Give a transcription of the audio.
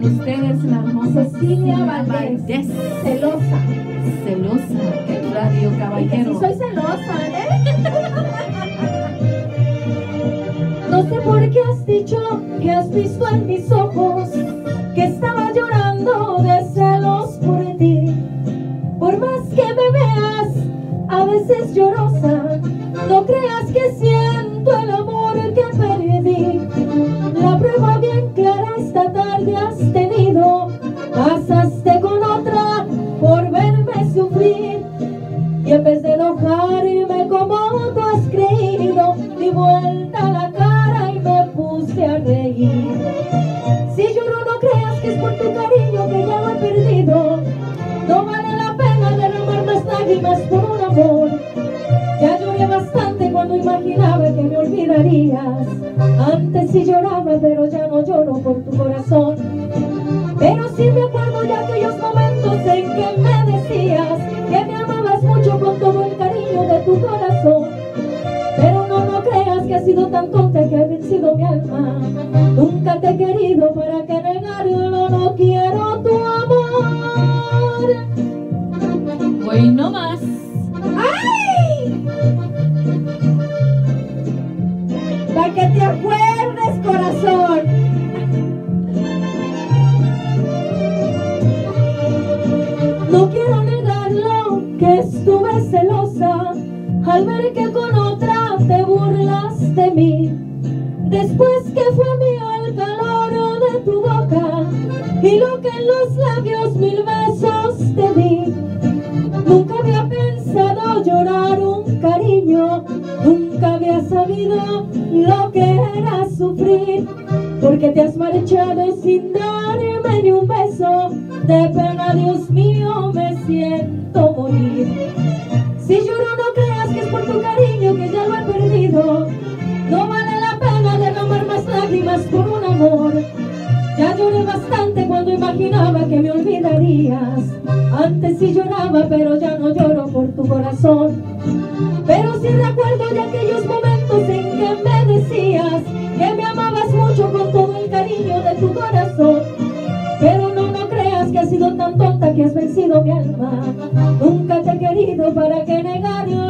Con ustedes la hermosa Cecilia Valdés. Celosa. Celosa en Radio Caballero. Sí, soy celosa, No sé por qué has dicho que has visto en mis ojos que estaba llorando de celos por ti. Por más que me veas a veces llorosa, no creas que siento el amor que perdí. La prueba bien clara esta tarde has tenido. Pasaste con otra por verme sufrir, y en vez de enojarme como tú has creído, di vuelta la cara y me puse a reír. Si lloro no creas que es por tu cariño que ya lo he perdido. No vale la pena derramar más lágrimas por un amor. Ya lloré bastante cuando imaginaba que me olvidarías. Antes sí lloraba, pero ya no lloro por tu corazón. Pero sí me acuerdo de aquellos momentos en que me decías que me amabas mucho con todo el cariño de tu corazón. Pero no creas que he sido tan tonta que he vencido mi alma. Nunca te he querido, para que negarlo, no quiero tu amor. Hoy no más. ¡Ay! Para que te acuerdes, corazón. No quiero negarlo, que estuve celosa al ver que con otra te burlas de mí. Después que fue mío el calor de tu boca y lo que en los labios 1000 besos te di. Nunca había pensado llorar un cariño, nunca había sabido lo que era sufrir, porque te has marchado sin darme ni un beso. De pena, Dios mío, me siento morir. Si lloro no creas que es por tu cariño que ya lo he perdido. No vale la pena derramar más lágrimas por un amor. Ya lloré bastante cuando imaginaba que me olvidarías. Antes sí lloraba, pero ya no lloro por tu corazón. Pero sí recuerdo de aquellos momentos en que me decías que me amabas mucho con todo el cariño de tu corazón. Pero no creas que has sido tan tonta que has vencido mi alma. Nunca te he querido, para que negarlo.